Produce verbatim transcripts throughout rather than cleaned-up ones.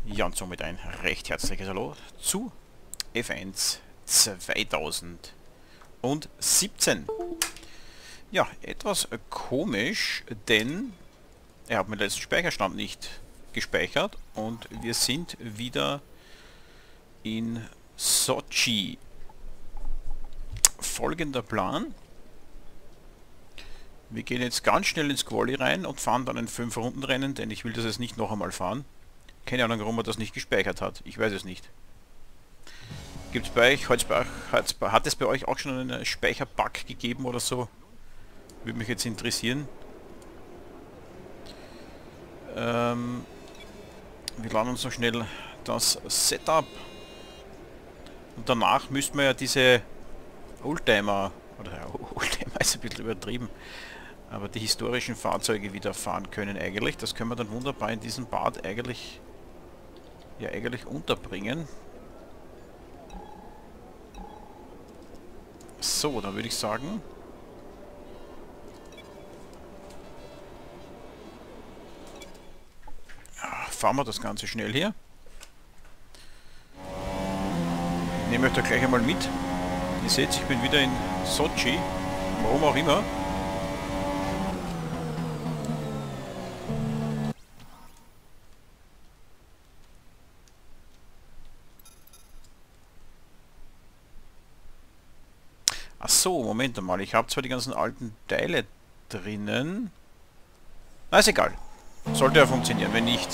Ja, und somit ein recht herzliches Hallo zu F eins zweitausendsiebzehn. Ja, etwas komisch, denn er hat meinen letzten Speicherstand nicht gespeichert und wir sind wieder in Sochi. Folgender Plan. Wir gehen jetzt ganz schnell ins Quali rein und fahren dann ein fünf Runden Rennen, denn ich will das jetzt nicht noch einmal fahren. Keine Ahnung, warum er das nicht gespeichert hat. Ich weiß es nicht. Gibt's bei euch, hat es bei euch auch schon einen Speicherbug gegeben oder so? Würde mich jetzt interessieren. Ähm, wir laden uns noch schnell das Setup. Und danach müssten wir ja diese Oldtimer, oder ja, Oldtimer ist ein bisschen übertrieben, aber die historischen Fahrzeuge wieder fahren können eigentlich. Das können wir dann wunderbar in diesem Bad eigentlich, ja eigentlich unterbringen. So, dann würde ich sagen, ja, fahren wir das Ganze schnell hier. Ich nehme euch da gleich einmal mit. Ihr seht, ich bin wieder in Sochi, warum auch immer. Ach so, Moment mal, ich habe zwar die ganzen alten Teile drinnen. Na, ist egal. Sollte ja funktionieren, wenn nicht.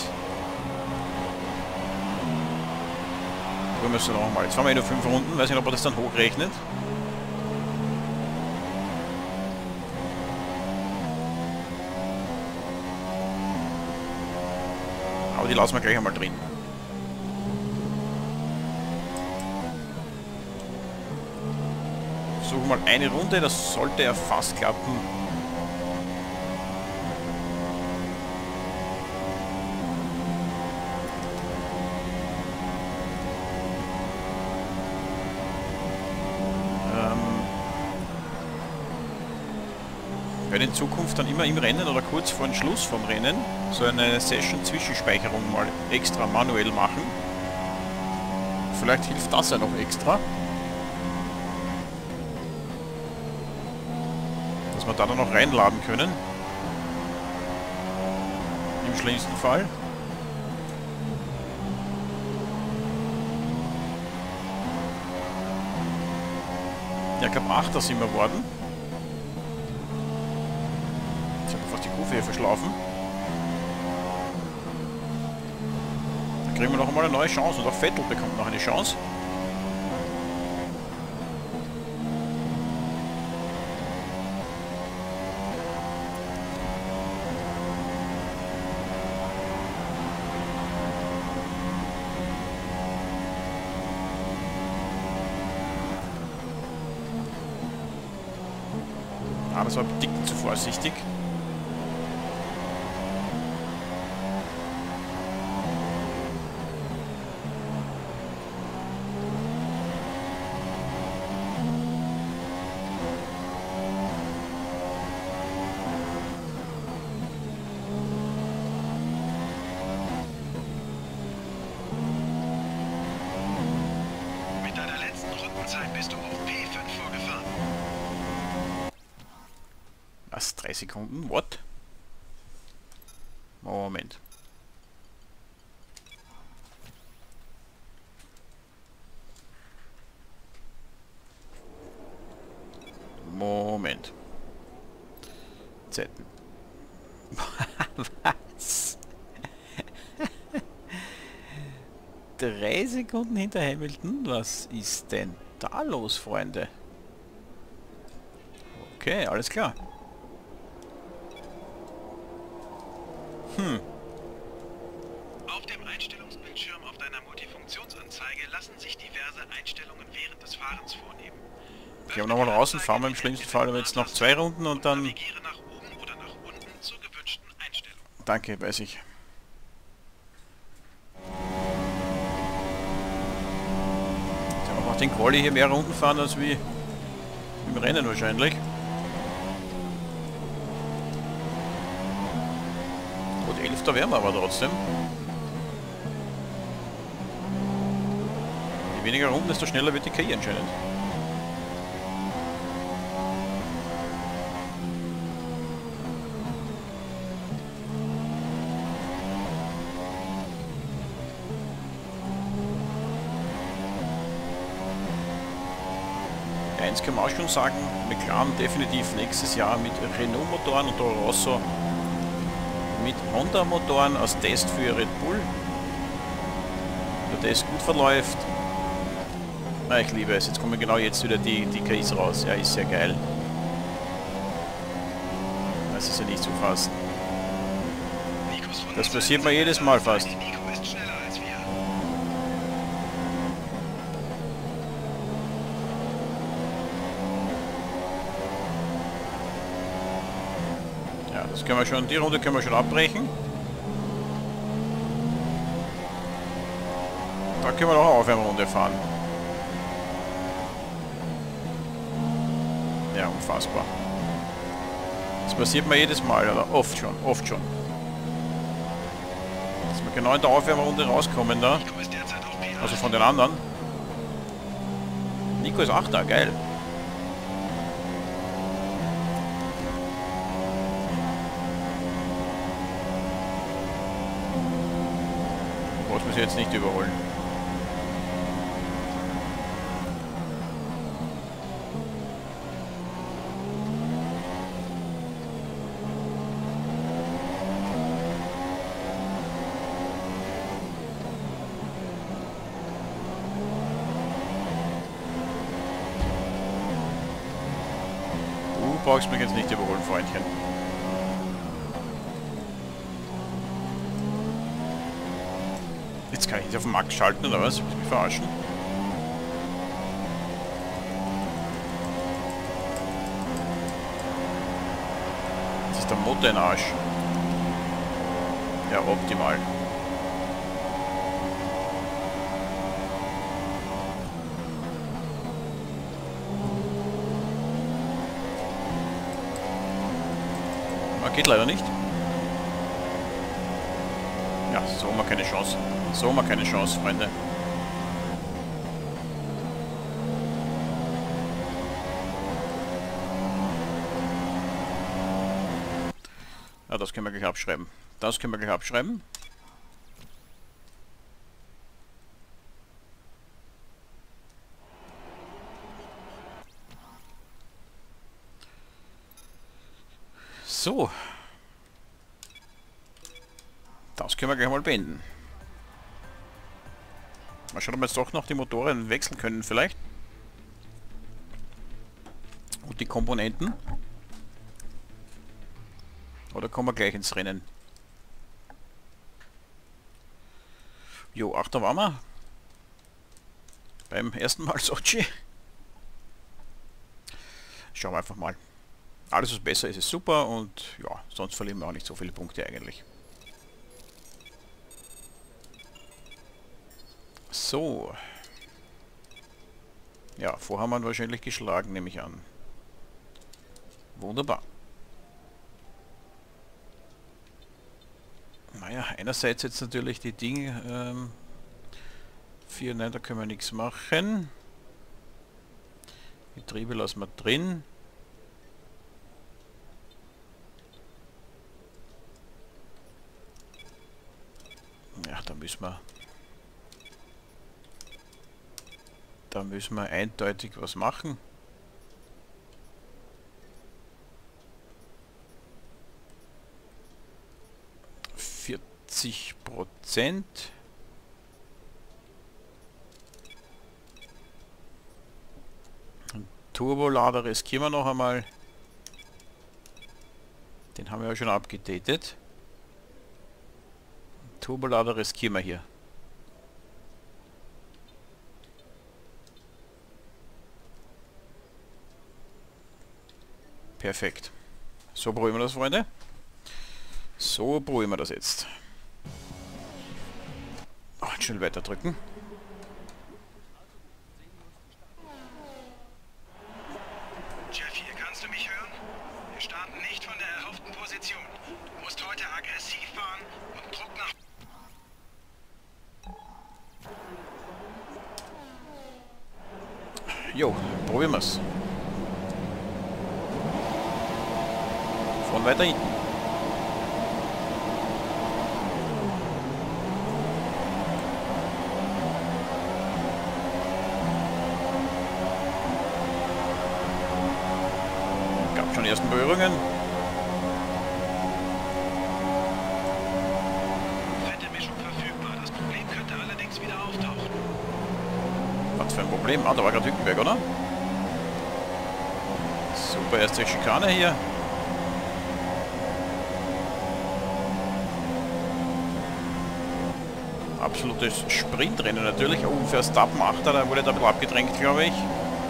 Probieren wir es nochmal. Jetzt fahren wir eh nur fünf Runden, weiß nicht, ob er das dann hochrechnet. Aber die lassen wir gleich einmal drin. Suchen mal eine Runde, das sollte ja fast klappen. Ähm, ich werde in Zukunft dann immer im Rennen oder kurz vor dem Schluss vom Rennen so eine Session-Zwischenspeicherung mal extra manuell machen. Vielleicht hilft das ja noch extra. Dass wir da dann noch reinladen können. Im schlimmsten Fall. Ja, ich glaube achter sind wir geworden. Jetzt habe ich fast die Kurve hier verschlafen. Dann kriegen wir noch einmal eine neue Chance und auch Vettel bekommt noch eine Chance. Ah, das war ein Ticken zu vorsichtig. Mit deiner letzten Rundenzeit bist du auf P fünf vorgefahren. Was? Drei Sekunden? What? Moment. Moment. Zeiten. Was? Drei Sekunden hinter Hamilton? Was ist denn da los, Freunde? Okay, alles klar. Hm. Auf dem Einstellungsbildschirm auf deiner Multifunktionsanzeige lassen sich diverse Einstellungen während des Fahrens vornehmen. Gehen wir nochmal raus und fahren wir im schlimmsten Fall aber jetzt noch zwei Runden und dann... Navigiere nach oben oder nach unten zur gewünschten Einstellung. Danke, weiß ich. Jetzt haben wir auch den Quali hier mehr Runden fahren als wie im Rennen wahrscheinlich. Gut, elfter wären wir aber trotzdem. weniger Runden, desto schneller wird die K I anscheinend. Eins kann man auch schon sagen, McLaren definitiv nächstes Jahr mit Renault-Motoren und Toro Rosso mit Honda-Motoren als Test für Red Bull. Der Test gut verläuft. Ah, ich liebe es. Jetzt kommen genau jetzt wieder die, die K Is raus. Ja, ist sehr geil. Das ist ja nicht zu fassen. Das passiert mir jedes Mal fast. Das können wir schon, die Runde können wir schon abbrechen. Da können wir noch auf eine Runde fahren. Ja, unfassbar. Das passiert mir jedes Mal, oder? Oft schon, oft schon. Dass wir genau in der Aufwärmrunde rauskommen da. Also von den anderen. Nico ist Achter, geil. Was muss ich jetzt nicht überholen? Du brauchst mich jetzt nicht überholen, Freundchen. Jetzt kann ich nicht auf den Max schalten, oder was? Willst du mich verarschen? Jetzt ist der Motor in Arsch. Ja, optimal. Ah, geht leider nicht. Ja, so haben wir keine Chance. So haben wir keine Chance, Freunde. Ja, das können wir gleich abschreiben. Das können wir gleich abschreiben. So. Das können wir gleich mal beenden. Mal schauen, ob wir jetzt doch noch die Motoren wechseln können vielleicht. Und die Komponenten. Oder kommen wir gleich ins Rennen? Jo, Achter waren wir. Beim ersten Mal Sochi. Schauen wir einfach mal. Alles was besser ist, ist super und ja, sonst verlieren wir auch nicht so viele Punkte eigentlich. So. Ja, Vorhammer wahrscheinlich geschlagen, nehme ich an. Wunderbar. Naja, einerseits jetzt natürlich die Dinge... Ähm, vier, nein, da können wir nichts machen. Getriebe lassen wir drin. Ja, da müssen wir... Da müssen wir eindeutig was machen. vierzig Prozent. Turbolader riskieren wir noch einmal. Den haben wir ja schon abgedatet. Turbolader riskieren wir hier. Perfekt. So probieren wir das, Freunde. So probieren wir das jetzt. Oh, schnell weiter drücken. Jeff, hier kannst du mich hören? Wir starten nicht von der erhofften Position. Du musst heute aggressiv fahren und Druck nach... Jo, probieren wir's. Von weiter hinten. Gab schon die ersten Berührungen. Fette Mischung verfügbar. Das Problem könnte allerdings wieder auftauchen. Was für ein Problem? Ah, da war gerade Hülkenberg, oder? Super, erste Schikane hier. Absolutes Sprintrennen natürlich. Oh, Verstappen achter, da wurde da ein bisschen abgedrängt, glaube ich.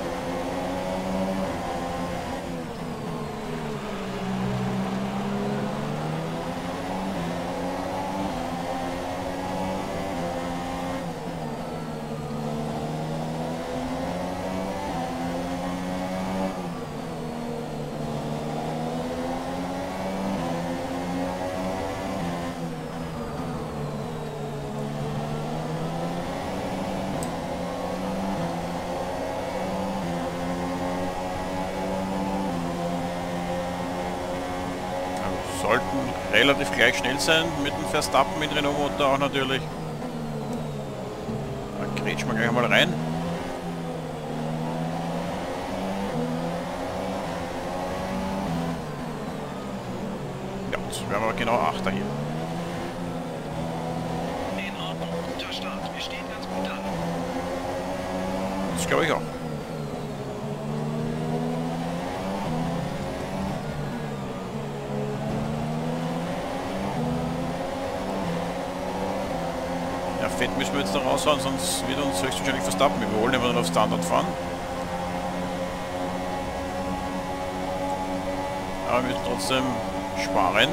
Sollten relativ gleich schnell sein mit dem Verstappen mit Renault Motor auch natürlich. Da grätschen wir gleich mal rein. Ja, jetzt wären wir genau Achter hier. In Ordnung. Guter Start. Wir stehen ganz gut da. Das glaube ich auch. Fett müssen wir jetzt da raushauen, sonst wird uns höchstwahrscheinlich Verstappen überholen, wenn wir dann auf Standard fahren. Aber wir müssen trotzdem sparen.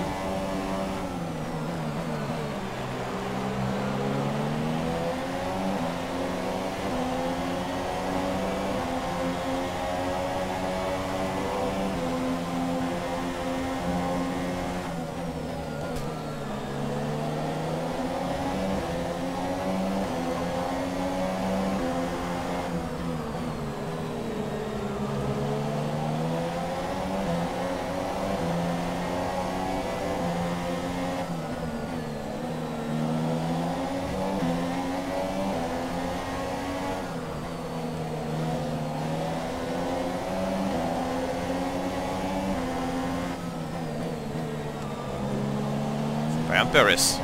Ryan Perez.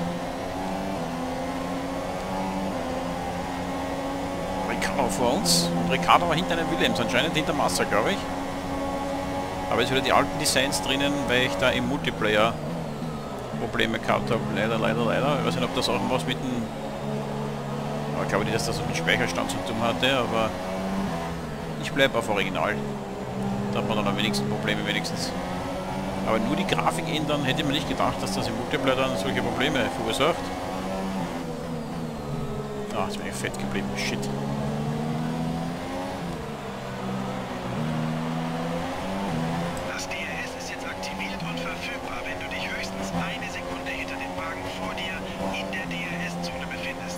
Ricardo vor uns. Und Ricardo war hinter einem Williams, anscheinend hinter Massa, glaube ich. Aber jetzt wieder die alten Designs drinnen, weil ich da im Multiplayer Probleme gehabt habe. Leider, leider, leider. Ich weiß nicht, ob das auch was mit dem... Aber ich glaube nicht, dass das mit Speicherstand zu tun hatte, aber ich bleibe auf Original. Da hat man dann am wenigsten Probleme wenigstens. Aber nur die Grafik ändern, hätte man nicht gedacht, dass das im Multiplayer dann solche Probleme verursacht. Ah, jetzt bin ich fett geblieben. Shit. Das D R S ist jetzt aktiviert und verfügbar, wenn du dich höchstens eine Sekunde hinter dem Wagen vor dir in der D R S-Zone befindest.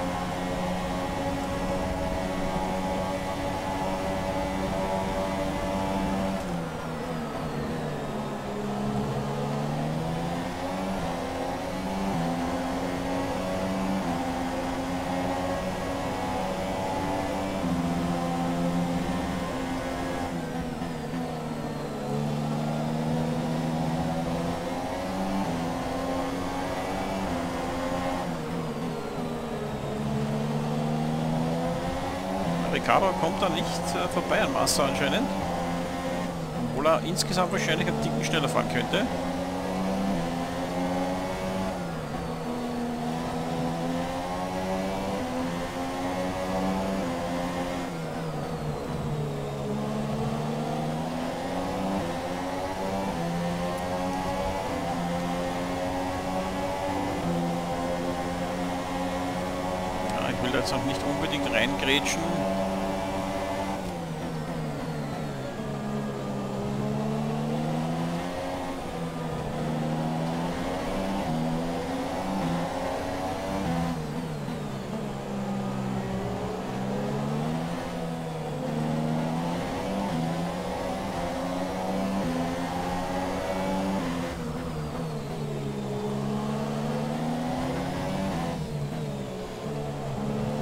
Ricardo kommt da nicht äh, vorbei an Massa anscheinend. Obwohl er insgesamt wahrscheinlich einen Ticken schneller fahren könnte. Ja, ich will da jetzt auch nicht unbedingt reingrätschen.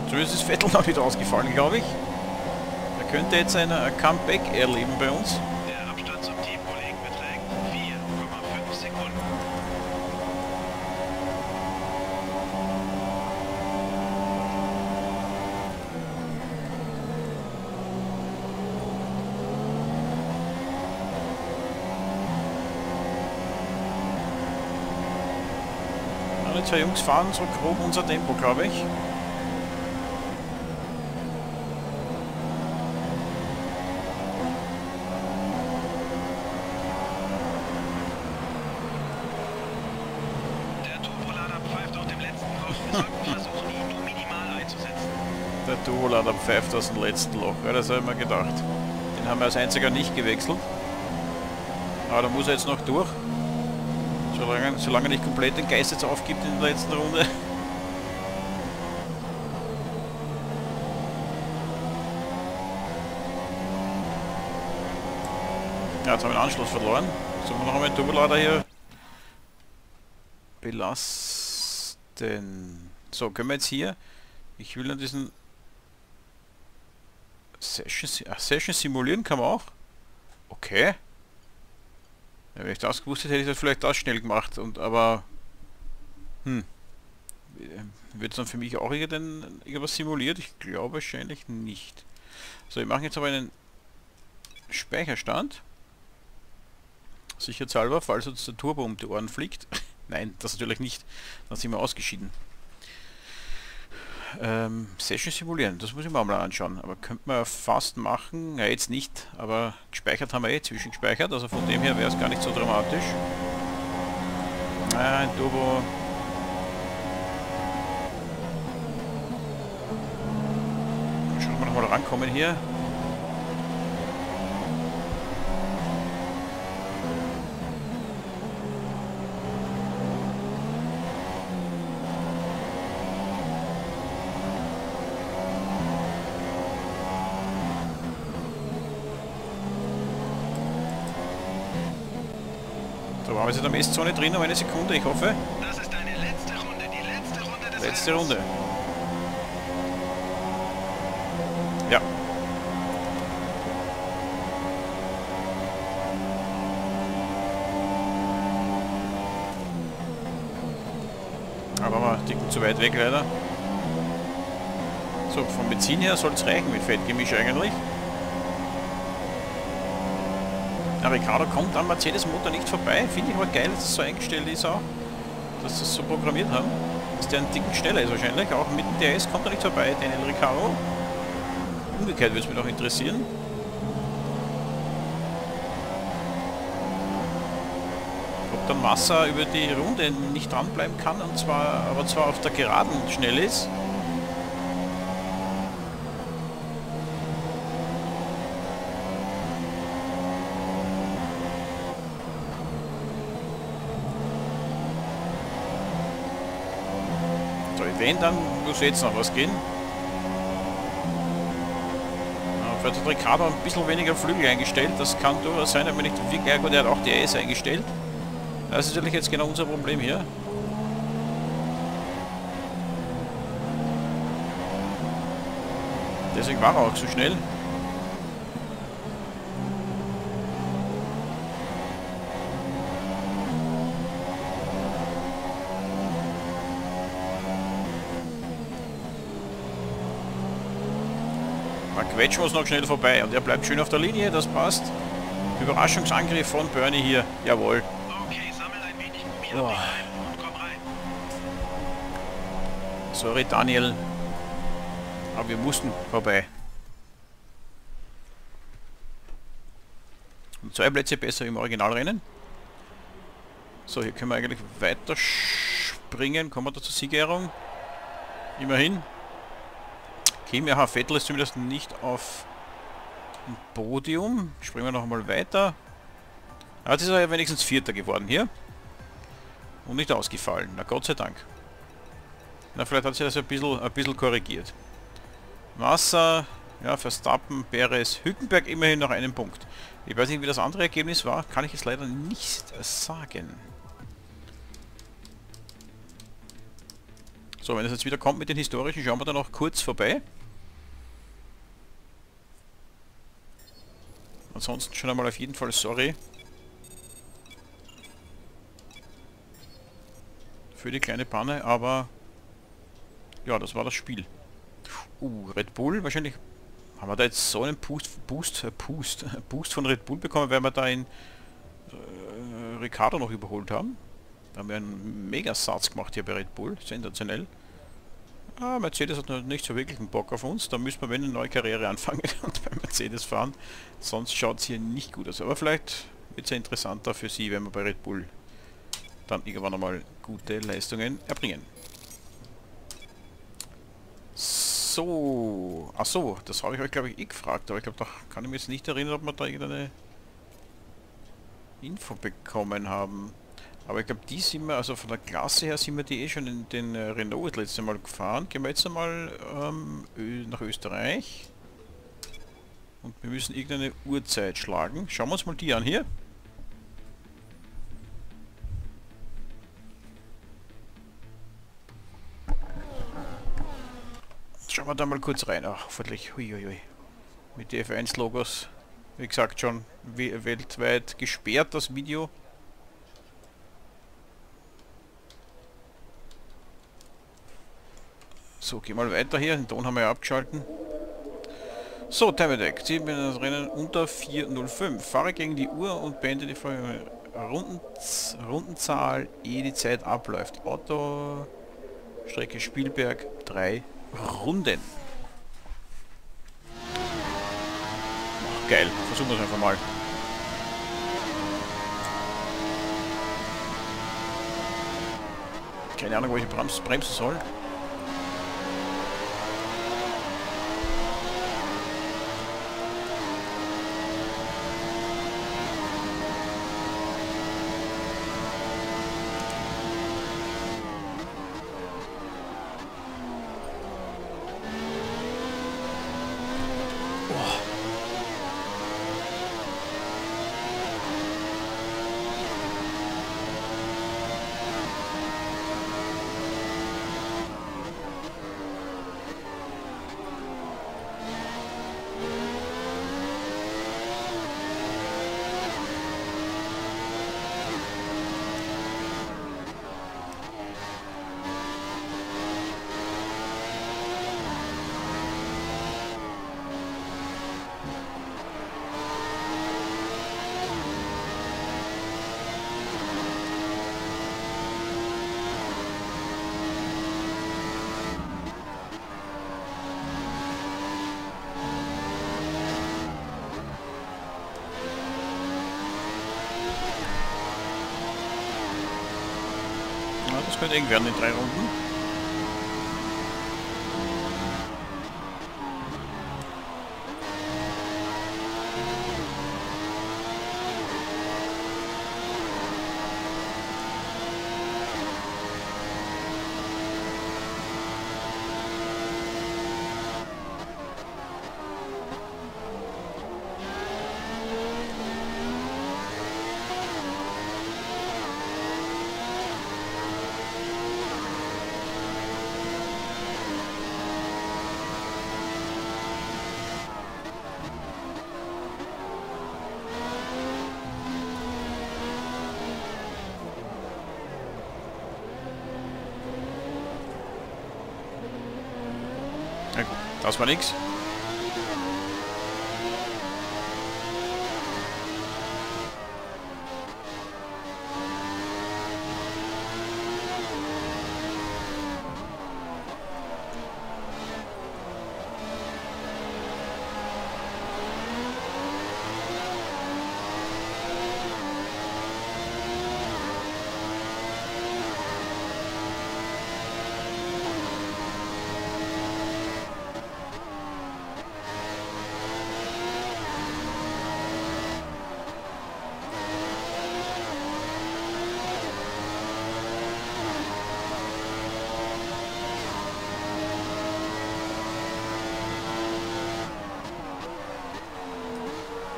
Zumindest ist Vettel noch nicht ausgefallen, glaube ich. Er könnte jetzt ein Comeback erleben bei uns. Der Abstand zum Teamkollegen beträgt vier Komma fünf Sekunden. Die zwei Jungs fahren so grob unser Tempo, glaube ich. Der Turbolader pfeift auf dem letzten Loch. Wir sollten versuchen, ihn nur minimal einzusetzen. Der Turbolader pfeift aus dem letzten Loch. Ja, das habe ich mir gedacht. Den haben wir als einziger nicht gewechselt. Aber da muss er jetzt noch durch. Solange, solange er nicht komplett den Geist jetzt aufgibt in der letzten Runde. Ja, jetzt haben wir den Anschluss verloren. Sollen wir noch einmal den Turbolader hier belasten? So, können wir jetzt hier... Ich will an diesen... Session, ach, Session simulieren kann man auch? Okay. Ja, wenn ich das gewusst hätte, hätte ich das vielleicht das schnell gemacht. Und aber... Hm. Wird es dann für mich auch irgendwas simuliert? Ich glaube wahrscheinlich nicht. So, wir machen jetzt aber einen Speicherstand. Sicherheitshalber, falls uns der Turbo um die Ohren fliegt. Nein, das natürlich nicht. Dann sind wir ausgeschieden. Ähm, Session simulieren, das muss ich mir auch mal anschauen. Aber könnte man fast machen. Ja, jetzt nicht, aber gespeichert haben wir eh zwischengespeichert. Also von dem her wäre es gar nicht so dramatisch. Nein, Turbo. Schauen wir nochmal rankommen hier. Da waren wir jetzt in der Mestzone drin, um eine Sekunde, ich hoffe. Das ist deine letzte Runde, die letzte Runde des Letzte Rennens. Runde. Ja. Aber wir ticken zu weit weg leider. So, vom Benzin her soll es reichen mit Fettgemisch eigentlich. Der Ricciardo kommt am Mercedes-Motor nicht vorbei. Finde ich aber geil, dass das so eingestellt ist auch. Dass sie das so programmiert haben. Dass der einen Ticken schneller ist wahrscheinlich. Auch mit dem D R S kommt er nicht vorbei, Daniel Ricciardo. Umgekehrt würde es mich noch interessieren. Ob dann Massa über die Runde nicht dranbleiben kann, und zwar aber zwar auf der Geraden schnell ist. Wenn, dann muss jetzt noch was gehen. Ja, vielleicht hat Ricciardo ein bisschen weniger Flügel eingestellt. Das kann durchaus sein, aber nicht wirklich. Ja gut, er hat auch die A S eingestellt. Das ist natürlich jetzt genau unser Problem hier. Deswegen war er auch so schnell. Quetschen wir uns noch schnell vorbei und er bleibt schön auf der Linie, das passt. Überraschungsangriff von Bernie hier, jawohl. Okay, sammel ein wenig Gummi Oh. ab dich ein und komm rein. Sorry Daniel, aber wir mussten vorbei. Und zwei Plätze besser im Originalrennen. So, hier können wir eigentlich weiter springen, kommen wir da zur Siegerehrung. Immerhin. Kim, ja, Vettel ist zumindest nicht auf dem Podium. Springen wir noch einmal weiter. Ah, jetzt ist er ja wenigstens Vierter geworden hier. Und nicht ausgefallen. Na Gott sei Dank. Na, vielleicht hat sich das ein bisschen, ein bisschen korrigiert. Massa, ja, Verstappen, Perez, Hülkenberg immerhin noch einen Punkt. Ich weiß nicht, wie das andere Ergebnis war. Kann ich es leider nicht sagen. So, wenn es jetzt wieder kommt mit den historischen, schauen wir da noch kurz vorbei. Ansonsten schon einmal auf jeden Fall sorry für die kleine Panne, aber ja, das war das Spiel. Uh, Red Bull, wahrscheinlich haben wir da jetzt so einen Boost, Boost, Boost, Boost von Red Bull bekommen, weil wir da in äh, Ricciardo noch überholt haben. Da haben wir einen Megasatz gemacht hier bei Red Bull, sensationell. Ah, Mercedes hat noch nicht so wirklich einen Bock auf uns, da müssen wir wenn eine neue Karriere anfangen und bei Mercedes fahren. Sonst schaut es hier nicht gut aus. Aber vielleicht wird es ja interessanter für Sie, wenn wir bei Red Bull dann irgendwann einmal gute Leistungen erbringen. So, ach so, das habe ich euch glaube ich eh gefragt, aber ich glaube, da kann ich mich jetzt nicht erinnern, ob wir da irgendeine Info bekommen haben. Aber ich glaube, die sind wir, also von der Klasse her sind wir die eh schon in den äh, Renault das letzte Mal gefahren. Gehen wir jetzt einmal ähm, nach Österreich. Und wir müssen irgendeine Uhrzeit schlagen. Schauen wir uns mal die an hier. Schauen wir da mal kurz rein. Ach, hoffentlich. Huiuiui. Mit den F eins Logos. Wie gesagt, schon we weltweit gesperrt, das Video. So, geh mal weiter hier. Den Ton haben wir ja abgeschalten. So, Timedeck. Ziehen wir das Rennen unter vier null fünf. Fahre gegen die Uhr und beende die Runden Rundenzahl, ehe die Zeit abläuft. Auto, Strecke Spielberg, drei Runden. Ach, geil. Versuchen wir es einfach mal. Keine Ahnung, wo ich brems bremsen soll. Das könnte eng werden in drei Runden. Ja, das war nix.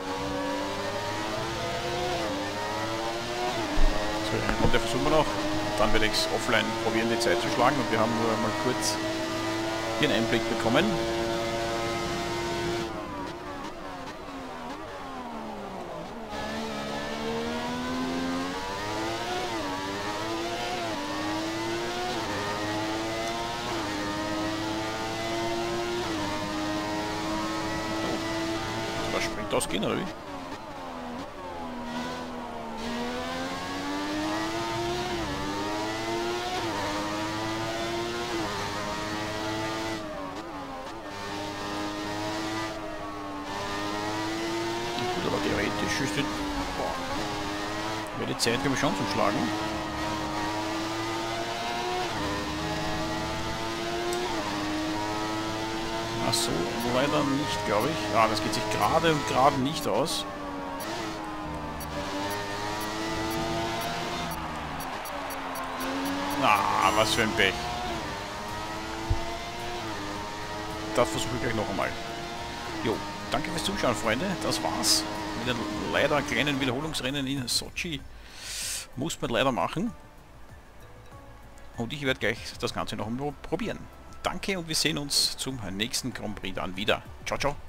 So, eine Runde versuchen wir noch. dann werde ich es offline probieren, die Zeit zu schlagen. Und wir haben nur mal kurz hier einen Einblick bekommen. Das springt ausgehen, oder wie? Gut, aber theoretisch ist die, wäre die Zeit, glaube ich, schon zum Schlagen. Ach so, leider nicht, glaube ich. Ja, das geht sich gerade und gerade nicht aus. Ah, was für ein Pech. Das versuche ich gleich noch einmal. Jo, danke fürs Zuschauen, Freunde. Das war's. Mit einem leider kleinen Wiederholungsrennen in Sochi. Muss man leider machen. Und ich werde gleich das Ganze noch einmal probieren. Danke und wir sehen uns zum nächsten Grand Prix dann wieder. Ciao, ciao.